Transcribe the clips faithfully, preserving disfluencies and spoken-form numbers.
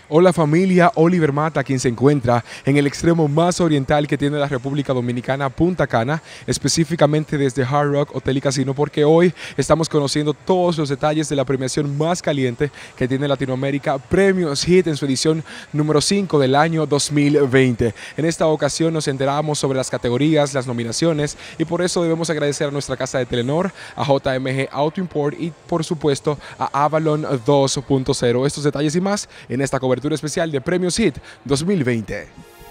Hola familia, Oliver Mata, quien se encuentra en el extremo más oriental que tiene la República Dominicana, Punta Cana, específicamente desde Hard Rock Hotel y Casino, porque hoy estamos conociendo todos los detalles de la premiación más caliente que tiene Latinoamérica, Premios Hit, en su edición número cinco del año dos mil veinte. En esta ocasión nos enteramos sobre las categorías, las nominaciones, y por eso debemos agradecer a nuestra casa de Telenor, a J M G Auto Import y por supuesto a Avalon dos punto cero. Estos detalles y más en esta cobertura especial de Premios Hit dos mil veinte.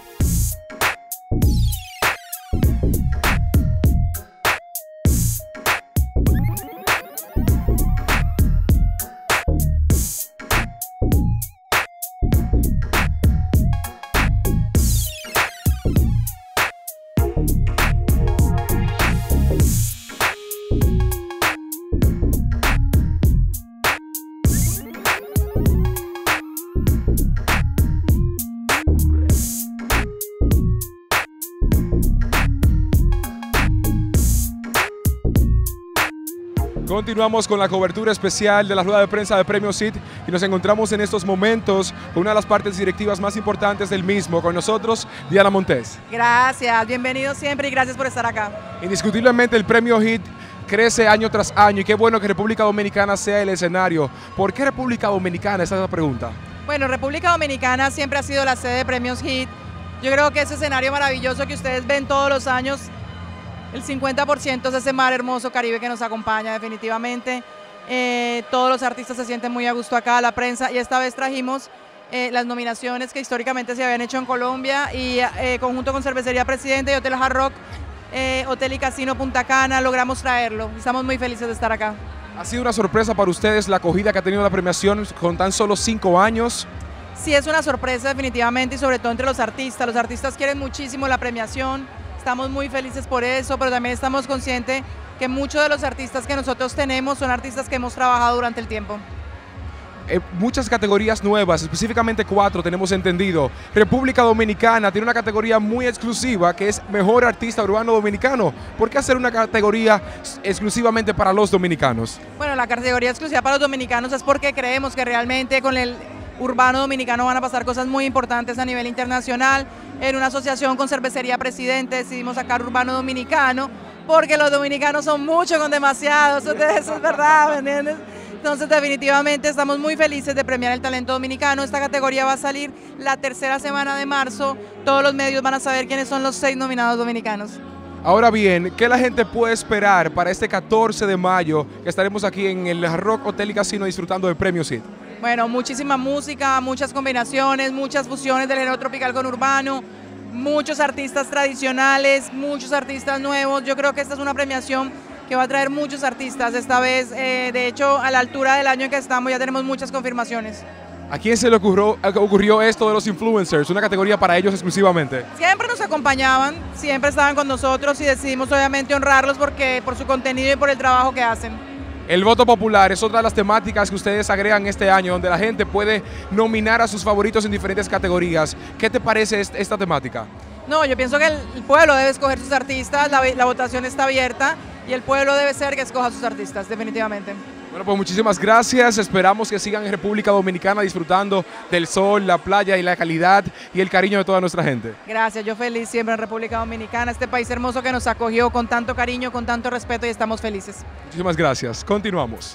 Continuamos con la cobertura especial de la rueda de prensa de Premios Hit y nos encontramos en estos momentos con una de las partes directivas más importantes del mismo. Con nosotros, Diana Montes. Gracias, bienvenido siempre y gracias por estar acá. Indiscutiblemente el Premio Hit crece año tras año y qué bueno que República Dominicana sea el escenario. ¿Por qué República Dominicana? Esa es la pregunta. Bueno, República Dominicana siempre ha sido la sede de Premios Hit. Yo creo que ese escenario maravilloso que ustedes ven todos los años, el cincuenta por ciento es ese mar hermoso Caribe que nos acompaña definitivamente. Eh, todos los artistas se sienten muy a gusto acá, la prensa, y esta vez trajimos eh, las nominaciones que históricamente se habían hecho en Colombia y eh, conjunto con Cervecería Presidente y Hotel Hard Rock, eh, Hotel y Casino Punta Cana, logramos traerlo. Estamos muy felices de estar acá. ¿Ha sido una sorpresa para ustedes la acogida que ha tenido la premiación con tan solo cinco años? Sí, es una sorpresa definitivamente y sobre todo entre los artistas. Los artistas quieren muchísimo la premiación. Estamos muy felices por eso, pero también estamos conscientes que muchos de los artistas que nosotros tenemos son artistas que hemos trabajado durante el tiempo. Eh, muchas categorías nuevas, específicamente cuatro tenemos entendido. República Dominicana tiene una categoría muy exclusiva que es Mejor Artista Urbano Dominicano. ¿Por qué hacer una categoría exclusivamente para los dominicanos? Bueno, la categoría exclusiva para los dominicanos es porque creemos que realmente con el urbano dominicano van a pasar cosas muy importantes a nivel internacional. En una asociación con Cervecería Presidente decidimos sacar urbano dominicano porque los dominicanos son muchos con demasiados, eso es verdad, ¿me entiendes? Entonces definitivamente estamos muy felices de premiar el talento dominicano. Esta categoría va a salir la tercera semana de marzo, todos los medios van a saber quiénes son los seis nominados dominicanos. Ahora bien, ¿qué la gente puede esperar para este catorce de mayo que estaremos aquí en el Hard Rock Hotel y Casino disfrutando de Premios Hit? Bueno, muchísima música, muchas combinaciones, muchas fusiones del género tropical con urbano, muchos artistas tradicionales, muchos artistas nuevos. Yo creo que esta es una premiación que va a traer muchos artistas esta vez. Eh, de hecho, a la altura del año en que estamos ya tenemos muchas confirmaciones. ¿A quién se le ocurrió, ocurrió esto de los influencers? Una categoría para ellos exclusivamente. Siempre nos acompañaban, siempre estaban con nosotros y decidimos obviamente honrarlos porque, por su contenido y por el trabajo que hacen. El voto popular es otra de las temáticas que ustedes agregan este año, donde la gente puede nominar a sus favoritos en diferentes categorías. ¿Qué te parece esta temática? No, yo pienso que el pueblo debe escoger sus artistas, la, la votación está abierta y el pueblo debe ser que escoja sus artistas, definitivamente. Bueno, pues muchísimas gracias. Esperamos que sigan en República Dominicana disfrutando del sol, la playa y la calidad y el cariño de toda nuestra gente. Gracias, yo feliz siempre en República Dominicana, este país hermoso que nos acogió con tanto cariño, con tanto respeto y estamos felices. Muchísimas gracias. Continuamos.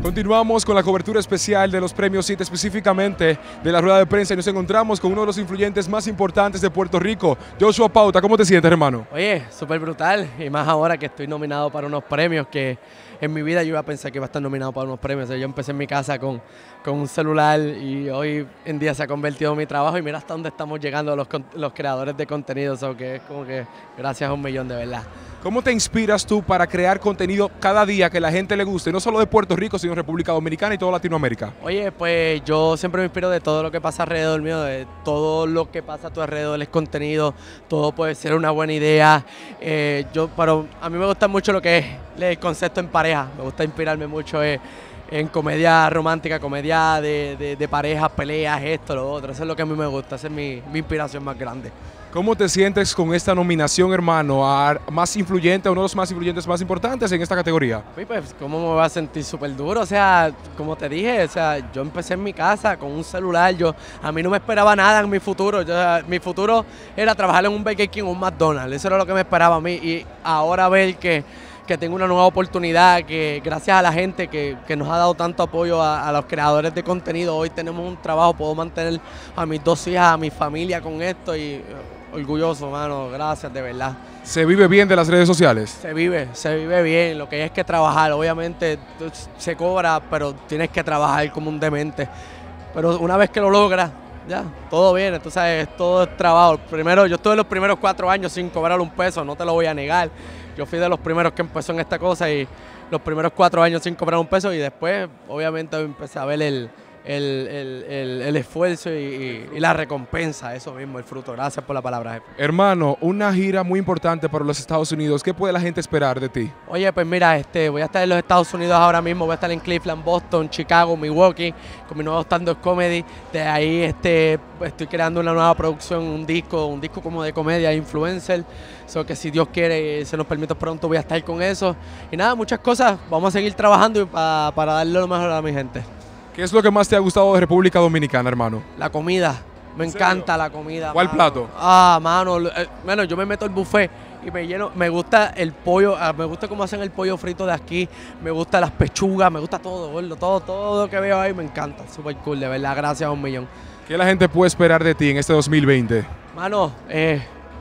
Continuamos con la cobertura especial de los premios Hit, específicamente de la rueda de prensa, y nos encontramos con uno de los influyentes más importantes de Puerto Rico, Joshua Pauta. ¿Cómo te sientes, hermano? Oye, súper brutal, y más ahora que estoy nominado para unos premios que en mi vida yo iba a pensar que iba a estar nominado para unos premios. O sea, yo empecé en mi casa con, con un celular y hoy en día se ha convertido en mi trabajo, y mira hasta dónde estamos llegando los, los creadores de contenido. O sea, que es como que gracias a un millón, de verdad. ¿Cómo te inspiras tú para crear contenido cada día que la gente le guste, no solo de Puerto Rico, sino República Dominicana y toda Latinoamérica? Oye, pues yo siempre me inspiro de todo lo que pasa alrededor mío, de todo lo que pasa a tu alrededor, es contenido, todo puede ser una buena idea. Eh, yo, pero a mí me gusta mucho lo que es el concepto en pareja, me gusta inspirarme mucho en, en comedia romántica, comedia de, de, de parejas, peleas, esto, lo otro. Eso es lo que a mí me gusta, esa es mi, mi inspiración más grande. ¿Cómo te sientes con esta nominación, hermano, a más influyente, a uno de los más influyentes más importantes en esta categoría? Uy, pues, ¿cómo me voy a sentir? Súper duro, o sea, como te dije, o sea, yo empecé en mi casa con un celular, yo, a mí no me esperaba nada en mi futuro, yo, mi futuro era trabajar en un Burger King o un McDonald's, eso era lo que me esperaba a mí, y ahora ver que, que tengo una nueva oportunidad, que gracias a la gente que, que nos ha dado tanto apoyo a, a los creadores de contenido, hoy tenemos un trabajo, puedo mantener a mis dos hijas, a mi familia con esto, y orgulloso, mano, gracias, de verdad. ¿Se vive bien de las redes sociales? Se vive, se vive bien, lo que hay es que trabajar, obviamente se cobra, pero tienes que trabajar como un demente. Pero una vez que lo logras, ya, todo viene, tú sabes, todo es trabajo. Primero, yo estuve los primeros cuatro años sin cobrar un peso, no te lo voy a negar. Yo fui de los primeros que empezó en esta cosa, y los primeros cuatro años sin cobrar un peso, y después, obviamente, empecé a ver el... El, el, el, el esfuerzo y, y, y la recompensa, eso mismo, el fruto. Gracias por la palabra, jefe. Hermano, una gira muy importante para los Estados Unidos. ¿Qué puede la gente esperar de ti? Oye, pues mira, este, voy a estar en los Estados Unidos ahora mismo, voy a estar en Cleveland, Boston, Chicago, Milwaukee, con mi nuevo stand-up comedy. De ahí este, estoy creando una nueva producción, un disco, un disco como de comedia, influencer. So que si Dios quiere, se nos permite pronto, voy a estar con eso. Y nada, muchas cosas, vamos a seguir trabajando para, para darle lo mejor a mi gente. ¿Qué es lo que más te ha gustado de República Dominicana, hermano? La comida, me encanta la comida. ¿Cuál mano. plato? Ah, mano, eh, bueno, yo me meto al buffet y me lleno, me gusta el pollo, ah, me gusta cómo hacen el pollo frito de aquí, me gusta las pechugas, me gusta todo, gordo, todo, todo lo que veo ahí me encanta, súper cool, de verdad, gracias a un millón. ¿Qué la gente puede esperar de ti en este dos mil veinte? Mano, eh,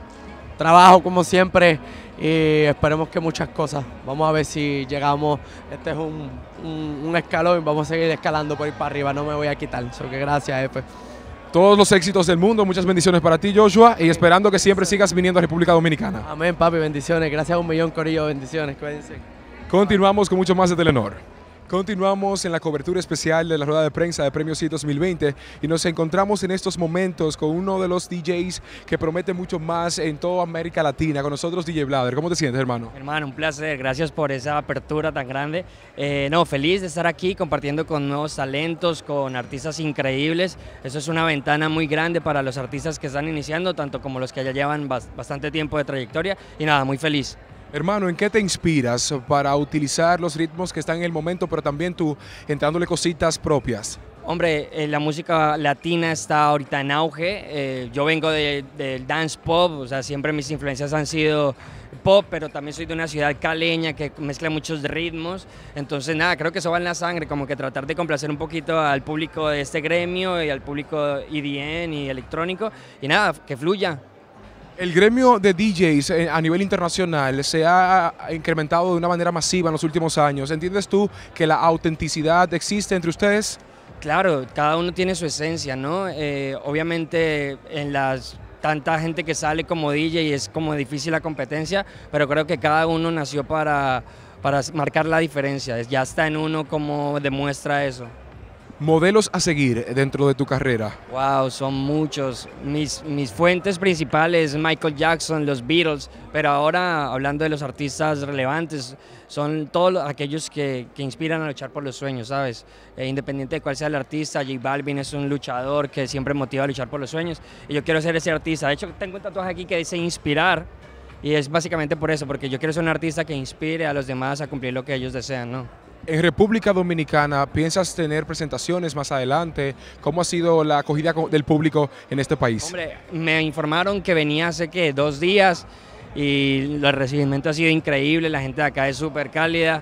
trabajo como siempre, y esperemos que muchas cosas. Vamos a ver si llegamos, este es un, un, un escalón, vamos a seguir escalando por ir para arriba, no me voy a quitar. So que gracias, jefe. Todos los éxitos del mundo, muchas bendiciones para ti, Joshua, y esperando que siempre sigas viniendo a República Dominicana. Amén, papi, bendiciones, gracias a un millón, corillo, bendiciones, cuídense. Continuamos con mucho más de Telenor. Continuamos en la cobertura especial de la rueda de prensa de Premios Hit dos mil veinte, y nos encontramos en estos momentos con uno de los D Js que promete mucho más en toda América Latina, con nosotros D J Blader. ¿Cómo te sientes, hermano? Hermano, un placer, gracias por esa apertura tan grande. Eh, no, feliz de estar aquí compartiendo con nuevos talentos, con artistas increíbles. Eso es una ventana muy grande para los artistas que están iniciando, tanto como los que ya llevan bastante tiempo de trayectoria, y nada, muy feliz. Hermano, ¿en qué te inspiras para utilizar los ritmos que están en el momento, pero también tú entrándole cositas propias? Hombre, eh, la música latina está ahorita en auge. Eh, yo vengo del de dance pop, o sea, siempre mis influencias han sido pop, pero también soy de una ciudad caleña que mezcla muchos ritmos. Entonces, nada, creo que eso va en la sangre, como que tratar de complacer un poquito al público de este gremio y al público E D M y electrónico. Y nada, que fluya. El gremio de D Js a nivel internacional se ha incrementado de una manera masiva en los últimos años. ¿Entiendes tú que la autenticidad existe entre ustedes? Claro, cada uno tiene su esencia, ¿no? Eh, obviamente en las tanta gente que sale como D J es como difícil la competencia, pero creo que cada uno nació para, para marcar la diferencia. Ya está en uno como demuestra eso. ¿Modelos a seguir dentro de tu carrera? Wow, son muchos. Mis, mis fuentes principales, Michael Jackson, los Beatles, pero ahora hablando de los artistas relevantes, son todos aquellos que, que inspiran a luchar por los sueños, ¿sabes? Eh, independiente de cuál sea el artista, J Balvin es un luchador que siempre motiva a luchar por los sueños, y yo quiero ser ese artista. De hecho, tengo un tatuaje aquí que dice inspirar, y es básicamente por eso, porque yo quiero ser un artista que inspire a los demás a cumplir lo que ellos desean, ¿no? En República Dominicana, ¿piensas tener presentaciones más adelante? ¿Cómo ha sido la acogida del público en este país? Hombre, me informaron que venía hace ¿qué? dos días y el recibimiento ha sido increíble, la gente de acá es súper cálida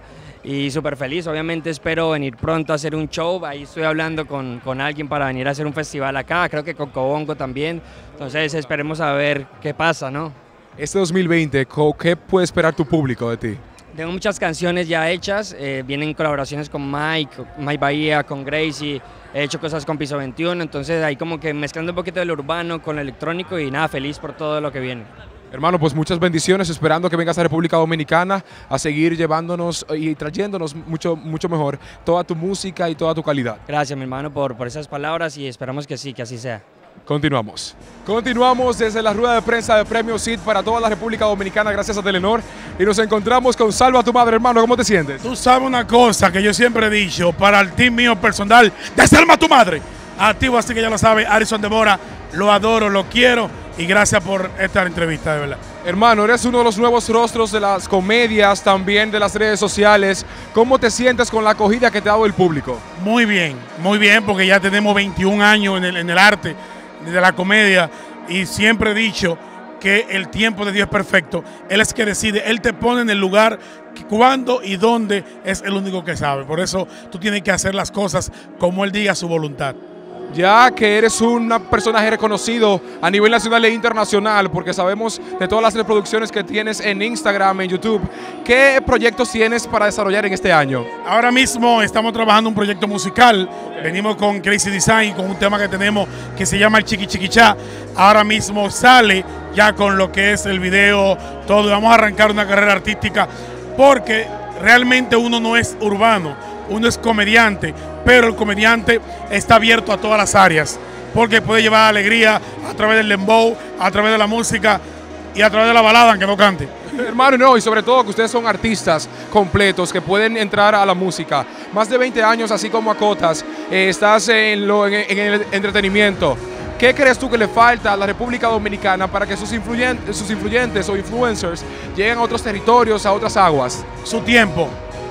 y súper feliz. Obviamente espero venir pronto a hacer un show, ahí estoy hablando con, con alguien para venir a hacer un festival acá, creo que con Cobongo también, entonces esperemos a ver qué pasa, ¿no? Este dos mil veinte, ¿qué puede esperar tu público de ti? Tengo muchas canciones ya hechas, eh, vienen colaboraciones con Mike, Mike Bahía, con Gracie, he hecho cosas con Piso veintiuno, entonces ahí como que mezclando un poquito del urbano con el electrónico y nada, feliz por todo lo que viene. Hermano, pues muchas bendiciones, esperando que vengas a República Dominicana a seguir llevándonos y trayéndonos mucho, mucho mejor toda tu música y toda tu calidad. Gracias, mi hermano, por, por esas palabras y esperamos que sí, que así sea. Continuamos. Continuamos desde la rueda de prensa de Premios Hit para toda la República Dominicana, gracias a Telenor, y nos encontramos con Salva a tu Madre, hermano. ¿Cómo te sientes? Tú sabes una cosa que yo siempre he dicho para el team mío personal de Salva a tu Madre. Activo, así que ya lo sabe, Arison de Mora, lo adoro, lo quiero y gracias por esta entrevista, de verdad. Hermano, eres uno de los nuevos rostros de las comedias, también de las redes sociales. ¿Cómo te sientes con la acogida que te ha dado el público? Muy bien, muy bien, porque ya tenemos veintiún años en el, en el arte de la comedia y siempre he dicho que el tiempo de Dios es perfecto. Él es que decide, Él te pone en el lugar, cuándo y dónde, es el único que sabe. Por eso tú tienes que hacer las cosas como Él diga su voluntad. Ya que eres un personaje reconocido a nivel nacional e internacional, porque sabemos de todas las reproducciones que tienes en Instagram, en YouTube, ¿qué proyectos tienes para desarrollar en este año? Ahora mismo estamos trabajando un proyecto musical, venimos con Crazy Design, con un tema que tenemos que se llama el Chiqui Chiquichá. Ahora mismo sale ya con lo que es el video, todo, vamos a arrancar una carrera artística, porque realmente uno no es urbano, uno es comediante, pero el comediante está abierto a todas las áreas, porque puede llevar alegría a través del dembow, a través de la música y a través de la balada, aunque no cante. Hermano, no, y sobre todo que ustedes son artistas completos que pueden entrar a la música. Más de veinte años, así como Acotas, eh, estás en, lo, en, en el entretenimiento. ¿Qué crees tú que le falta a la República Dominicana para que sus influyentes, sus influyentes o influencers lleguen a otros territorios, a otras aguas? Su tiempo.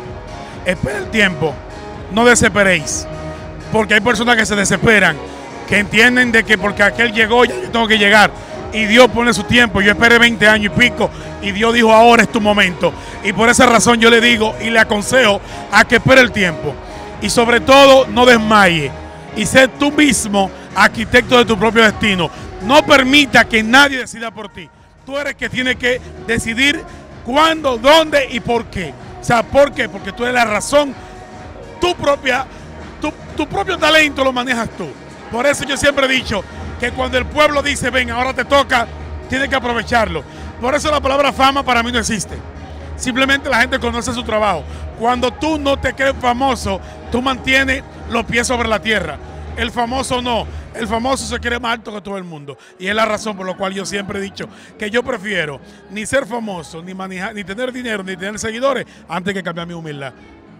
Espera el tiempo. No desesperéis. Porque hay personas que se desesperan, que entienden de que porque aquel llegó, ya yo tengo que llegar. Y Dios pone su tiempo. Yo esperé veinte años y pico y Dios dijo, ahora es tu momento. Y por esa razón yo le digo y le aconsejo a que espere el tiempo. Y sobre todo, no desmaye. Y sé tú mismo arquitecto de tu propio destino. No permita que nadie decida por ti. Tú eres que tiene que decidir cuándo, dónde y por qué. O sea, ¿por qué? Porque tú eres la razón, tu propia, tu, tu propio talento lo manejas tú. Por eso yo siempre he dicho que cuando el pueblo dice, ven, ahora te toca, tienes que aprovecharlo. Por eso la palabra fama para mí no existe. Simplemente la gente conoce su trabajo. Cuando tú no te crees famoso, tú mantienes los pies sobre la tierra. El famoso no. El famoso se cree más alto que todo el mundo. Y es la razón por la cual yo siempre he dicho que yo prefiero ni ser famoso, ni manejar, ni tener dinero, ni tener seguidores, antes que cambiar mi humildad.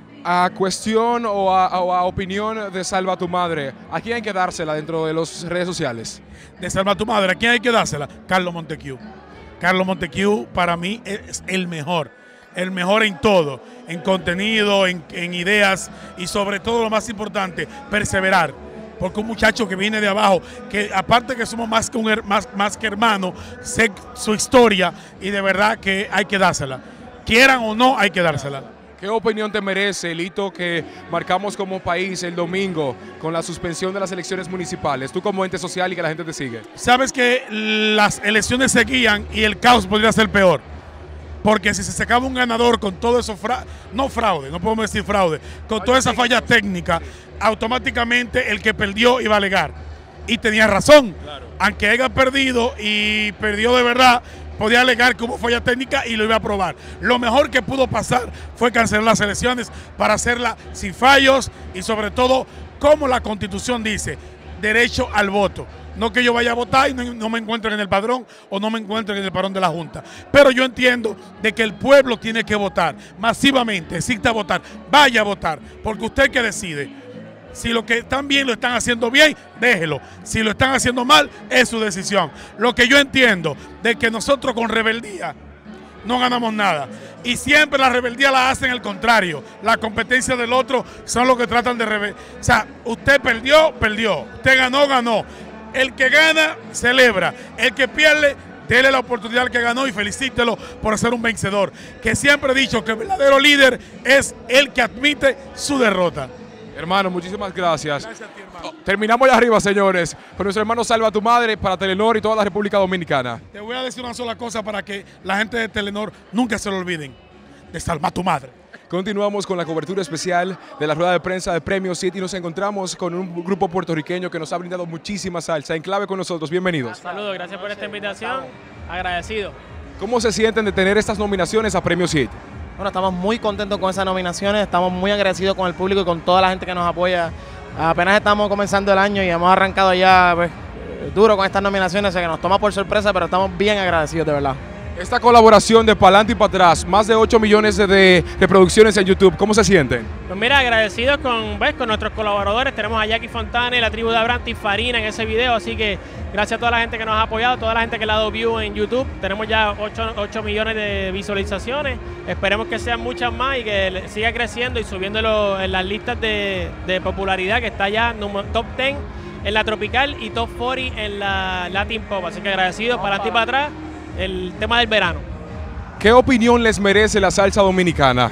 A cuestión o a, o a opinión de Salva a tu Madre, ¿a quién hay que dársela dentro de las redes sociales? De Salva a tu Madre, ¿a quién hay que dársela? Carlos Montecu. Carlos Montecu para mí es el mejor. El mejor en todo, en contenido, en, en ideas y sobre todo lo más importante, perseverar. Porque un muchacho que viene de abajo, que aparte que somos más que, un, más, más que hermanos, sé su historia y de verdad que hay que dársela. Quieran o no, hay que dársela. ¿Qué opinión te merece el hito que marcamos como país el domingo con la suspensión de las elecciones municipales? Tú como ente social y que la gente te sigue. Sabes que las elecciones seguían y el caos podría ser peor. Porque si se sacaba un ganador con todo eso, fra no fraude, no podemos decir fraude, con toda esa falla técnica, automáticamente el que perdió iba a alegar. Y tenía razón, claro. Aunque haya perdido y perdió de verdad, podía alegar que hubo falla técnica y lo iba a aprobar. Lo mejor que pudo pasar fue cancelar las elecciones para hacerla sin fallos y sobre todo, como la Constitución dice, derecho al voto. No que yo vaya a votar y no, no me encuentren en el padrón o no me encuentren en el padrón de la Junta. Pero yo entiendo de que el pueblo tiene que votar masivamente, exista votar, vaya a votar, porque usted que decide. Si lo que están bien lo están haciendo bien, déjelo. Si lo están haciendo mal, es su decisión. Lo que yo entiendo de que nosotros con rebeldía no ganamos nada. Y siempre la rebeldía la hacen al contrario. La competencia del otro son los que tratan de rebel. O sea, usted perdió, perdió. Usted ganó, ganó. El que gana, celebra. El que pierde, Dele la oportunidad al que ganó y felicítelo por ser un vencedor. Que siempre he dicho que el verdadero líder es el que admite su derrota. Hermano, muchísimas gracias. Gracias a ti, hermano. Oh, terminamos allá arriba, señores, con nuestro hermano Salva a tu Madre para Telenor y toda la República Dominicana. Te voy a decir una sola cosa para que la gente de Telenor nunca se lo olviden. De Salva a tu Madre. Continuamos con la cobertura especial de la rueda de prensa de Premio City y nos encontramos con un grupo puertorriqueño que nos ha brindado muchísima salsa. En clave con nosotros, bienvenidos. Saludos, gracias por esta invitación, agradecido. ¿Cómo se sienten de tener estas nominaciones a Premio City? Bueno, estamos muy contentos con esas nominaciones, estamos muy agradecidos con el público y con toda la gente que nos apoya. Apenas estamos comenzando el año y hemos arrancado ya pues, duro con estas nominaciones, o sea que nos toma por sorpresa, pero estamos bien agradecidos de verdad. Esta colaboración de Pa'lante y para atrás, más de ocho millones de, de reproducciones en YouTube, ¿cómo se sienten? Pues mira, agradecidos con, ¿ves? con nuestros colaboradores, tenemos a Jackie Fontana y la tribu de Abrante y Farina en ese video, así que gracias a toda la gente que nos ha apoyado, toda la gente que le ha dado view en YouTube, tenemos ya ocho millones de visualizaciones, esperemos que sean muchas más y que siga creciendo y subiéndolo en las listas de, de popularidad, que está ya top diez en la tropical y top cuarenta en la Latin Pop, así que agradecidos, Pa'lante y para atrás, el tema del verano. ¿Qué opinión les merece la salsa dominicana?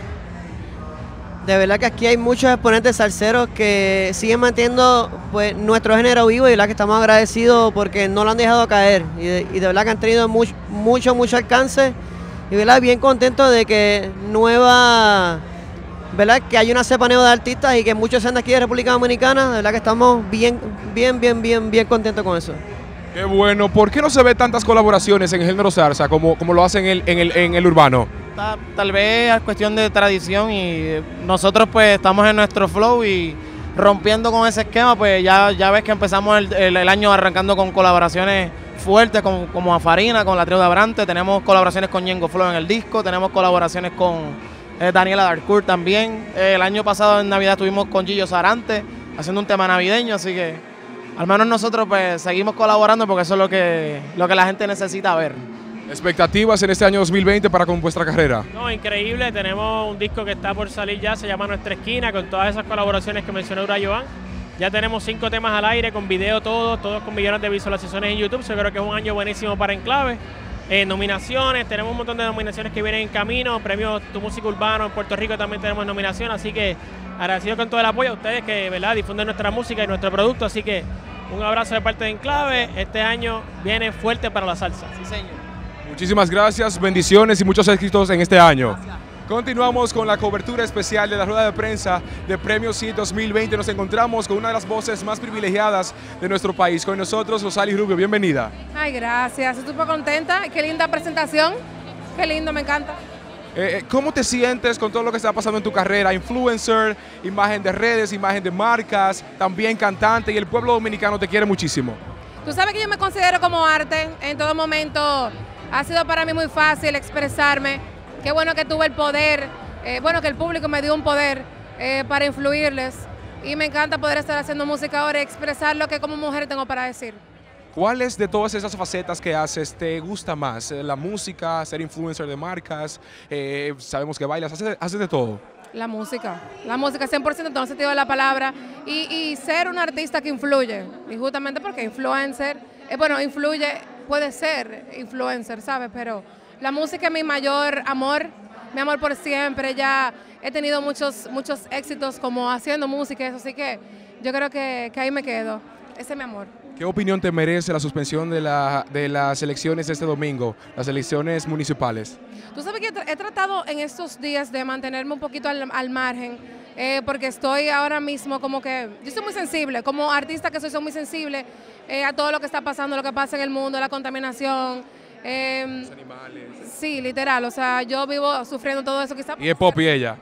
De verdad que aquí hay muchos exponentes salseros que siguen manteniendo pues, nuestro género vivo y de verdad que estamos agradecidos porque no lo han dejado caer y de, y de verdad que han tenido mucho, mucho, mucho alcance y de verdad bien contentos de que nueva, verdad que hay una cepa nueva de artistas y que muchos sean de aquí de República Dominicana, de verdad que estamos bien, bien, bien, bien, bien contentos con eso. Qué bueno. ¿Por qué no se ve tantas colaboraciones en el género salsa como, como lo hacen en el, en el, en el urbano? Tal, tal vez es cuestión de tradición y nosotros pues estamos en nuestro flow y rompiendo con ese esquema, pues ya, ya ves que empezamos el, el, el año arrancando con colaboraciones fuertes como, como a Farina, con la tribu de Abrante, tenemos colaboraciones con Ñengo Flow en el disco, tenemos colaboraciones con eh, Daniela Darcourt también. Eh, el año pasado en Navidad estuvimos con Gillo Sarante haciendo un tema navideño, así que al menos nosotros pues seguimos colaborando porque eso es lo que, lo que la gente necesita ver. ¿Expectativas en este año dos mil veinte para con vuestra carrera? No, increíble, tenemos un disco que está por salir ya, se llama Nuestra Esquina, con todas esas colaboraciones que mencionó Ura Joan. Ya tenemos cinco temas al aire, con video todos, todos con millones de visualizaciones en YouTube, yo creo que es un año buenísimo para Enclave. Eh, nominaciones, tenemos un montón de nominaciones que vienen en camino, premios Tu Música Urbano en Puerto Rico también tenemos nominación, así que agradecido con todo el apoyo a ustedes que ¿verdad? difunden nuestra música y nuestro producto, así que un abrazo de parte de Enclave, este año viene fuerte para la salsa. Sí, señor. Muchísimas gracias, bendiciones y muchos éxitos en este año. Gracias. Continuamos con la cobertura especial de la rueda de prensa de Premio City dos mil veinte. Nos encontramos con una de las voces más privilegiadas de nuestro país. Con nosotros, Rosali Rubio, bienvenida. Ay, gracias, estoy súper contenta, qué linda presentación, qué lindo, me encanta. Eh, ¿Cómo te sientes con todo lo que está pasando en tu carrera? Influencer, imagen de redes, imagen de marcas, también cantante y el pueblo dominicano te quiere muchísimo. Tú sabes que yo me considero como arte, en todo momento ha sido para mí muy fácil expresarme. Qué bueno que tuve el poder, eh, bueno que el público me dio un poder eh, para influirles y me encanta poder estar haciendo música ahora y expresar lo que como mujer tengo para decir. ¿Cuáles de todas esas facetas que haces te gusta más? ¿La música, ser influencer de marcas? Eh, sabemos que bailas, haces, haces de todo. La música, la música cien por ciento en todo el sentido de la palabra y, y ser un artista que influye. Y justamente porque influencer, eh, bueno, influye, puede ser influencer, ¿sabes? Pero la música es mi mayor amor, mi amor por siempre. Ya he tenido muchos, muchos éxitos como haciendo música, eso, así que yo creo que, que ahí me quedo. Ese es mi amor. ¿Qué opinión te merece la suspensión de, la, de las elecciones de este domingo, las elecciones municipales? Tú sabes que he tratado en estos días de mantenerme un poquito al, al margen, eh, porque estoy ahora mismo como que, yo soy muy sensible, como artista que soy, soy muy sensible eh, a todo lo que está pasando, lo que pasa en el mundo, la contaminación. Eh, Los animales. Sí, literal, o sea, yo vivo sufriendo todo eso que está pasando. Y es pop y ella.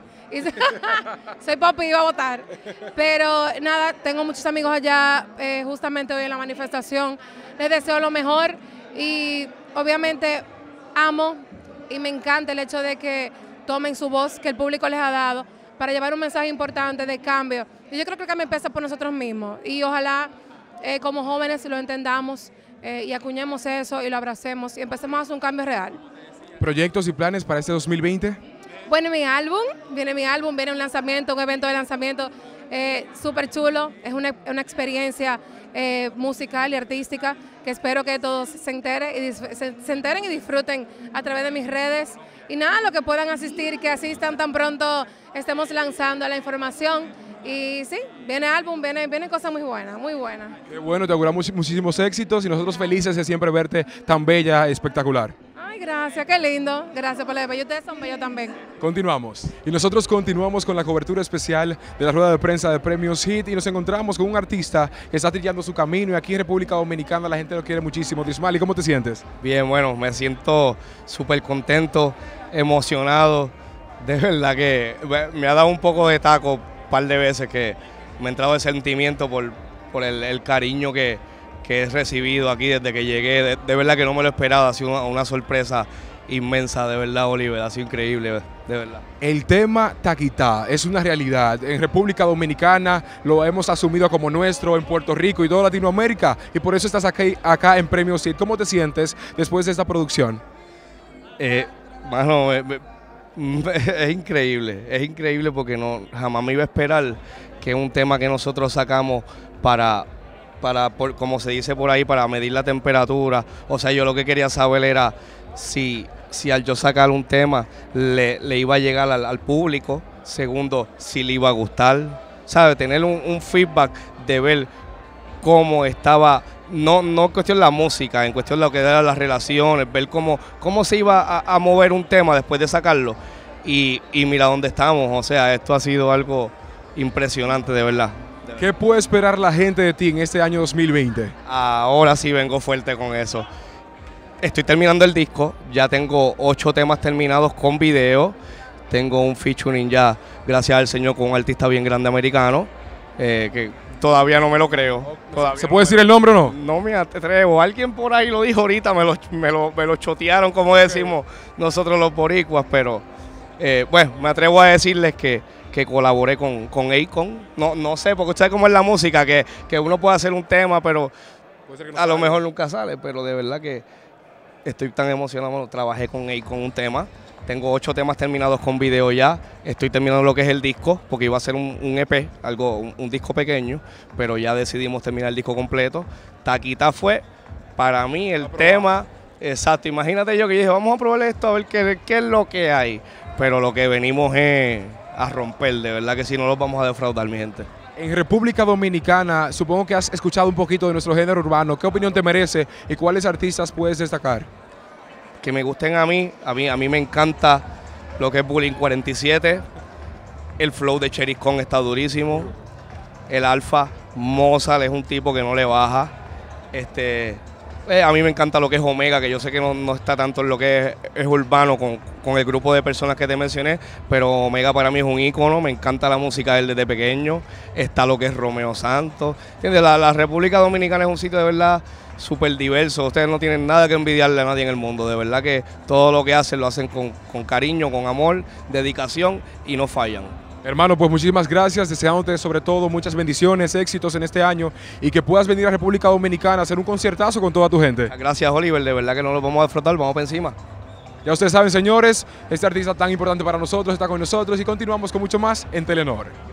Soy pop y iba a votar. Pero nada, tengo muchos amigos allá eh, justamente hoy en la manifestación. Les deseo lo mejor y obviamente amo y me encanta el hecho de que tomen su voz que el público les ha dado para llevar un mensaje importante de cambio. Y yo creo que el cambio empieza por nosotros mismos y ojalá eh, como jóvenes lo entendamos eh, y acuñemos eso y lo abracemos y empecemos a hacer un cambio real. ¿Proyectos y planes para este dos mil veinte? Bueno, mi álbum, viene mi álbum, viene un lanzamiento, un evento de lanzamiento eh, súper chulo, es una, una experiencia eh, musical y artística que espero que todos se enteren, y se, se enteren y disfruten a través de mis redes. Y nada, lo que puedan asistir, que asistan tan pronto estemos lanzando la información. Y sí, viene álbum, viene, viene cosas muy buenas, muy buenas. Qué bueno, te auguramos muchísimos éxitos y nosotros felices de siempre verte tan bella, espectacular. Ay, gracias, qué lindo. Gracias por la bella. Ustedes son bellos también. Continuamos. Y nosotros continuamos con la cobertura especial de la rueda de prensa de Premios Hit y nos encontramos con un artista que está trillando su camino y aquí en República Dominicana la gente lo quiere muchísimo. Dismali, ¿cómo te sientes? Bien, bueno, me siento súper contento, emocionado. De verdad que me ha dado un poco de taco un par de veces que me ha entrado el sentimiento por, por el, el cariño que, que he recibido aquí desde que llegué. De, de verdad que no me lo esperaba, ha sido una, una sorpresa inmensa, de verdad, Oliver, ha sido increíble, de verdad. El tema Taquitá es una realidad. En República Dominicana lo hemos asumido como nuestro, en Puerto Rico y toda Latinoamérica, y por eso estás aquí, acá en Premios Hit. ¿Cómo te sientes después de esta producción? Eh, mano, me, me, es increíble, es increíble porque no jamás me iba a esperar que un tema que nosotros sacamos para, para por, como se dice por ahí, para medir la temperatura. O sea, yo lo que quería saber era si, si al yo sacar un tema le, le iba a llegar al, al público. Segundo, si le iba a gustar. ¿Sabe? Tener un, un feedback de ver cómo estaba, no, no en cuestión de la música, en cuestión de lo que eran las relaciones, ver cómo, cómo se iba a, a mover un tema después de sacarlo. Y, y mira dónde estamos, o sea, esto ha sido algo impresionante, de verdad. ¿Qué puede esperar la gente de ti en este año dos mil veinte? Ahora sí vengo fuerte con eso. Estoy terminando el disco, ya tengo ocho temas terminados con video, tengo un featuring ya, gracias al Señor, con un artista bien grande americano, eh, que todavía no me lo creo. ¿Se puede decir el nombre o no? No me atrevo. Alguien por ahí lo dijo ahorita, me lo, me lo, me lo chotearon, como decimos nosotros los boricuas, pero eh, bueno, me atrevo a decirles que, que colaboré con, con Akon. No, no sé, porque usted sabe cómo es la música, que, que uno puede hacer un tema, pero a lo mejor nunca sale, pero de verdad que estoy tan emocionado. Trabajé con Akon un tema. Tengo ocho temas terminados con video ya. Estoy terminando lo que es el disco, porque iba a ser un, un E P, algo, un, un disco pequeño, pero ya decidimos terminar el disco completo. Taquitá fue para mí el tema exacto. Imagínate yo que dije, vamos a probar esto a ver qué, qué es lo que hay. Pero lo que venimos es a romper, de verdad que si no los vamos a defraudar, mi gente. En República Dominicana, supongo que has escuchado un poquito de nuestro género urbano. ¿Qué opinión te merece y cuáles artistas puedes destacar? Que me gusten a mí, a mí, a mí me encanta lo que es Bullying cuarenta y siete, el flow de Cherry Con está durísimo, el Alfa, Mozart es un tipo que no le baja, este, eh, a mí me encanta lo que es Omega, que yo sé que no, no está tanto en lo que es, es urbano con, con el grupo de personas que te mencioné, pero Omega para mí es un ícono, me encanta la música de él desde pequeño, está lo que es Romeo Santos, ¿entiendes? La, la República Dominicana es un sitio de verdad súper diverso, ustedes no tienen nada que envidiarle a nadie en el mundo, de verdad que todo lo que hacen lo hacen con, con cariño, con amor, dedicación y no fallan. Hermano, pues muchísimas gracias, deseándote sobre todo muchas bendiciones, éxitos en este año y que puedas venir a República Dominicana a hacer un conciertazo con toda tu gente. Gracias, Oliver, de verdad que no lo vamos a disfrutar, vamos para encima. Ya ustedes saben, señores, este artista tan importante para nosotros está con nosotros y continuamos con mucho más en Telenor.